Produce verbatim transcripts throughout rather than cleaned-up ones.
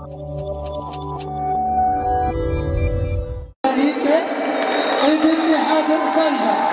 اتحاد طنجة.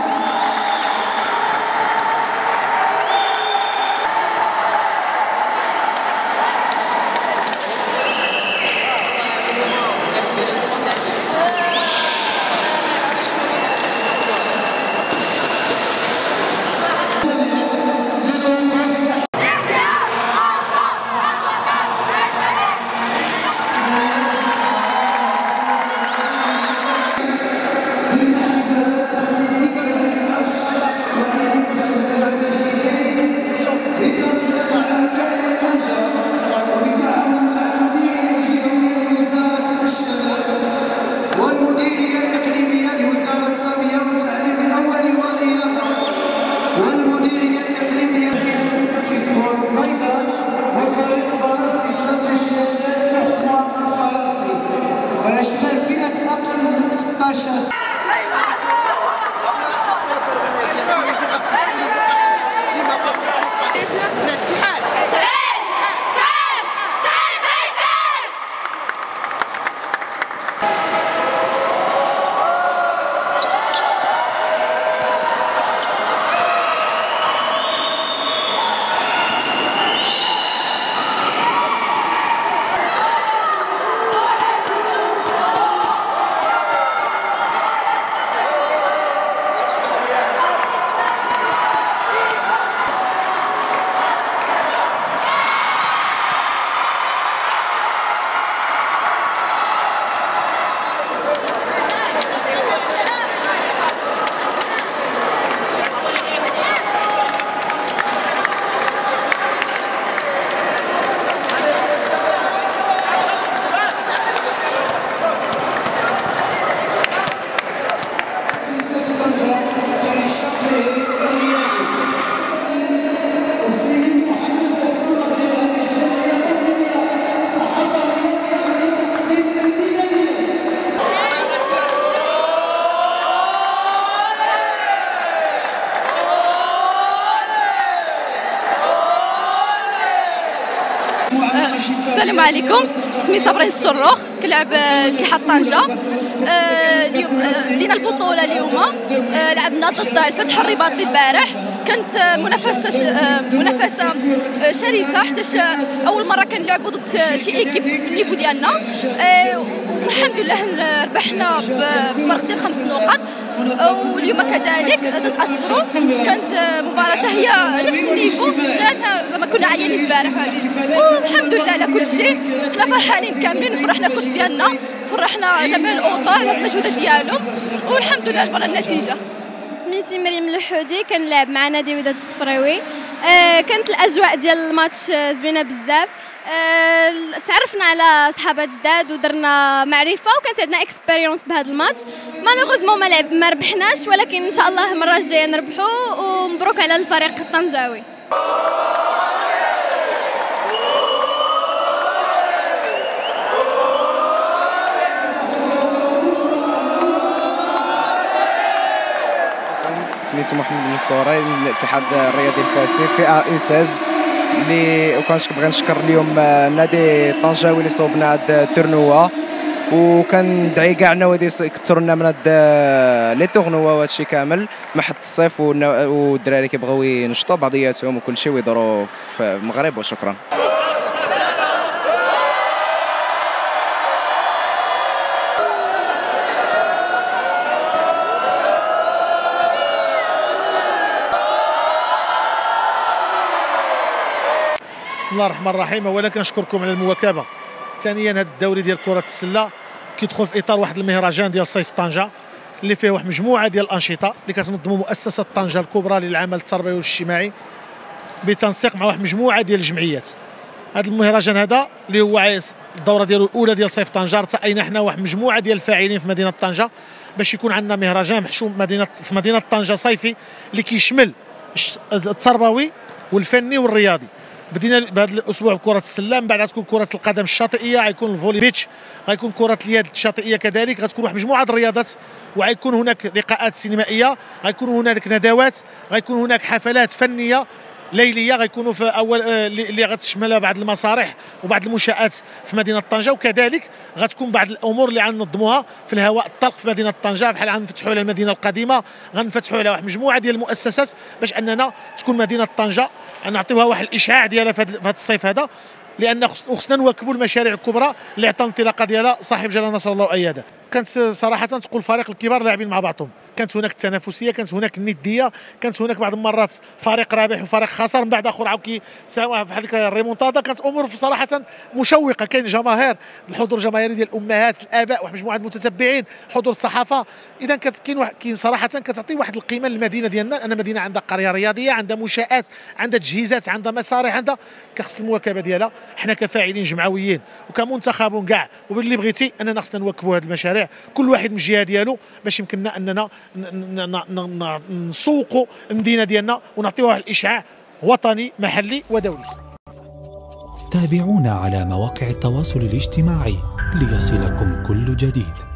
ويشمل فئة أقل من ستة عشر سنة. السلام عليكم، اسمي صابرين الصروخ، كنلعب اتحاد طنجة. اليوم دينا البطولة اليوم، لعبنا ضد الفتح الرباطي البارح. كانت منافسة منافسة شرسة حتى أول مرة كنلعبوا ضد شي إيكيب في النيفو ديالنا، والحمد لله ربحنا بفرق ديال خمس نقاط. واليوم كذلك ضد أسفرو كانت مباراة هي نفس النيفو، لأن لما كنا عيانين البارح هذه. والحمد لله على كل شيء، حنا فرحانين كاملين، فرحنا كل ديالنا، فرحنا جميع الأوطان على المجهودات ديالهم، والحمد لله جبرنا النتيجة. سميتي مريم الحودي، كنلعب مع نادي وداد الصفراوي. آه كانت الاجواء ديال الماتش زوينه بزاف. آه تعرفنا على صحابات جداد ودرنا معرفه، وكانت عندنا اكسبيريونس بهذا الماتش. مالوغوزمون ما لعب ما ربحناش، ولكن ان شاء الله المره الجايه نربحوا، ومبروك على الفريق الطنجاوي. سميتو محمد المصوري من الاتحاد الرياضي الفاسي فئه او ستة عشر، اللي وكنبغي نشكر اليوم النادي الطنجاوي اللي صوبنا هاد التورنوا، وكندعي كاع النوادي يكثروا لنا من هاد لي تورنوا وهادشي كامل محط الصيف، والدراري كيبغيو ينشطوا بعضياتهم وكلشي ويدوروا في المغرب. وشكرا. بسم الله الرحمن الرحيم. اولا كنشكركم على المواكبه. ثانيا هذا الدوري ديال كره السله كيدخل في اطار واحد المهرجان ديال صيف طنجه، اللي فيه واحد مجموعه ديال الانشطه اللي كتنظموا مؤسسه طنجه الكبرى للعمل التربوي والاجتماعي بتنسيق مع واحد مجموعه ديال الجمعيات. هذا المهرجان هذا اللي هو الدوره ديالو الاولى ديال صيف طنجه، ارتأينا حنا واحد مجموعه ديال الفاعلين في مدينه طنجه باش يكون عندنا مهرجان محشوم مدينه في مدينه طنجه صيفي اللي كيشمل التربوي والفني والرياضي. بدينا بهذا الاسبوع بكره السله، من بعد غتكون كره القدم الشاطئيه، غيكون الفولي بيتش، غيكون كره اليد الشاطئيه كذلك، غتكون واحد مجموعه الرياضات، وغيكون هناك لقاءات سينمائيه، غيكون هناك ندوات، غيكون هناك حفلات فنيه ليليه غيكونوا في اول اللي غتشمل بعض المسارح وبعض المنشات في مدينه طنجه، وكذلك غتكون بعض الامور اللي غننظموها في الهواء الطلق في مدينه طنجه، بحال غنفتحوا على المدينه القديمه، غنفتحوا على واحد المجموعه ديال المؤسسات باش اننا تكون مدينه طنجه نعطيوها واحد الاشعاع ديالها في هذا الصيف هذا، لان خصنا نواكبوا المشاريع الكبرى اللي عطى الانطلاقه ديالها صاحب جلاله نصر الله واياده. كانت صراحه تقول فريق الكبار لاعبين مع بعضهم، كانت هناك التنافسيه، كانت هناك النديه، كانت هناك بعض المرات فريق رابح وفريق خسر، من بعد اخر عاود كيساهم في هذيك الريمونتادا، كانت امور صراحه مشوقه، كاين جماهير، الحضور الجماهيري ديال الامهات الاباء واحد مجموعه المتتبعين، حضور الصحافه، اذا كانت كاين واحد كاين صراحه كتعطي واحد القيمه للمدينه ديالنا، ان مدينه عندها قريه رياضيه، عندها منشات، عندها تجهيزات، عندها مسارح، عندها كخص المواكبه ديالها. حنا كفاعلين جمعويين وكمنتخبون كاع وباللي بغيتي اننا خصنا نواكبوا هذه المشاريع كل واحد من الجهه ديالو باش يمكننا اننا نسوقوا المدينه ديالنا ونعطيوها الاشعاع وطني محلي ودولي. تابعونا على مواقع التواصل الاجتماعي ليصلكم كل جديد.